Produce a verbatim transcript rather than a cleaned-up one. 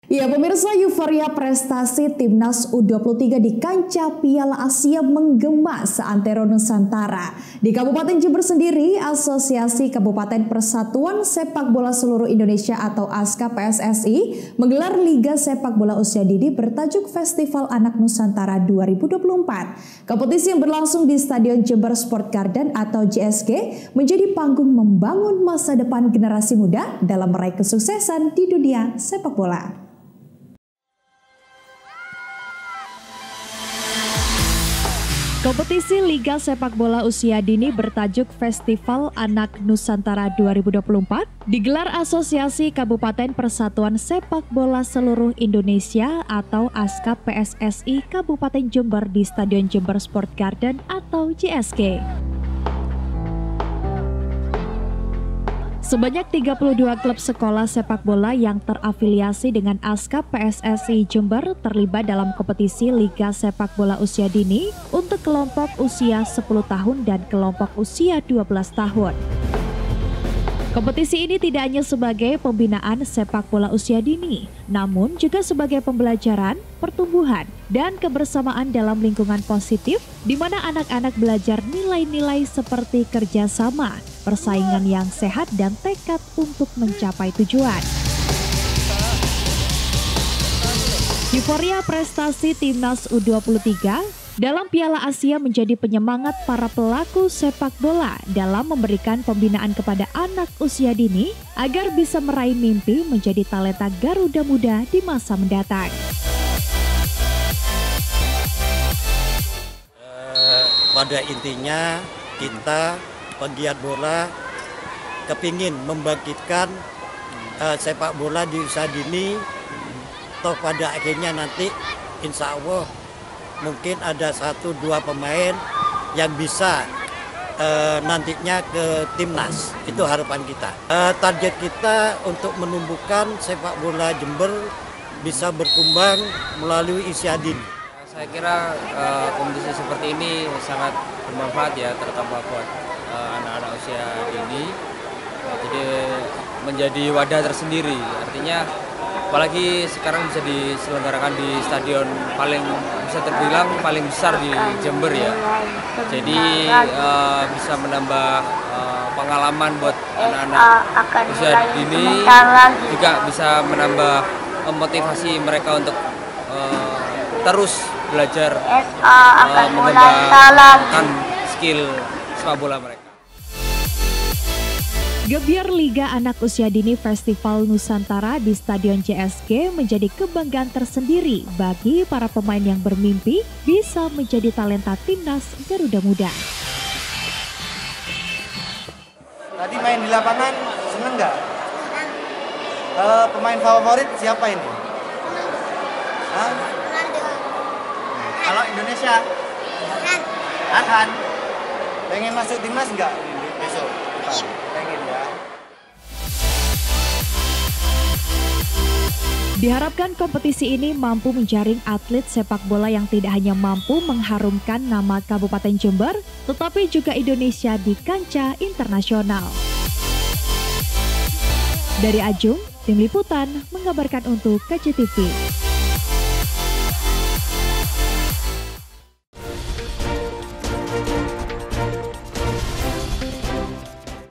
Ya pemirsa, euforia prestasi Timnas U dua puluh tiga di kancah Piala Asia menggema seantero Nusantara. Di Kabupaten Jember sendiri, Asosiasi Kabupaten Persatuan Sepak Bola Seluruh Indonesia atau ASKA P S S I menggelar Liga Sepak Bola Usia Dini bertajuk Festival Anak Nusantara dua ribu dua puluh empat. Kompetisi yang berlangsung di Stadion Jember Sport Garden atau J S G menjadi panggung membangun masa depan generasi muda dalam meraih kesuksesan di dunia sepak bola. Kompetisi Liga Sepak Bola Usia Dini bertajuk Festival Anak Nusantara dua ribu dua puluh empat digelar Asosiasi Kabupaten Persatuan Sepak Bola Seluruh Indonesia atau ASKA P S S I Kabupaten Jember di Stadion Jember Sport Garden atau J S G. Sebanyak tiga puluh dua klub sekolah sepak bola yang terafiliasi dengan ASKA P S S I Jember terlibat dalam kompetisi Liga Sepak Bola Usia Dini untuk kelompok usia sepuluh tahun dan kelompok usia dua belas tahun. Kompetisi ini tidak hanya sebagai pembinaan sepak bola usia dini, namun juga sebagai pembelajaran, pertumbuhan, dan kebersamaan dalam lingkungan positif di mana anak-anak belajar nilai-nilai seperti kerjasama, persaingan yang sehat, dan tekad untuk mencapai tujuan. Euforia prestasi Timnas U dua puluh tiga dalam Piala Asia menjadi penyemangat para pelaku sepak bola dalam memberikan pembinaan kepada anak usia dini agar bisa meraih mimpi menjadi talenta Garuda Muda di masa mendatang. Uh, pada intinya kita penggiat bola kepingin membangkitkan uh, sepak bola di usia dini, toh pada akhirnya nanti insya Allah mungkin ada satu dua pemain yang bisa uh, nantinya ke timnas. Itu harapan kita. Uh, target kita untuk menumbuhkan sepak bola Jember bisa berkembang melalui usia dini. Saya kira uh, kompetisi seperti ini sangat bermanfaat ya, terutama buat uh, anak-anak usia dini. Uh, jadi menjadi wadah tersendiri. Artinya apalagi sekarang bisa diselenggarakan di stadion paling bisa terbilang paling besar di Jember ya. Jadi uh, bisa menambah uh, pengalaman buat anak-anak usia dini, juga bisa menambah uh, motivasi mereka untuk uh, terus belajar uh, mengembangkan skill sepak bola mereka. Gebyar Liga Anak Usia Dini Festival Nusantara di Stadion J S G menjadi kebanggaan tersendiri bagi para pemain yang bermimpi bisa menjadi talenta timnas Garuda Muda. Tadi main di lapangan, seneng nggak? Uh, pemain favorit siapa ini? Hah? Kalau Indonesia? Arhan. Pengen masuk timnas nggak besok? Pengen ya. Diharapkan kompetisi ini mampu menjaring atlet sepak bola yang tidak hanya mampu mengharumkan nama Kabupaten Jember, tetapi juga Indonesia di kancah internasional. Dari Ajung, Tim Liputan mengabarkan untuk K J T V.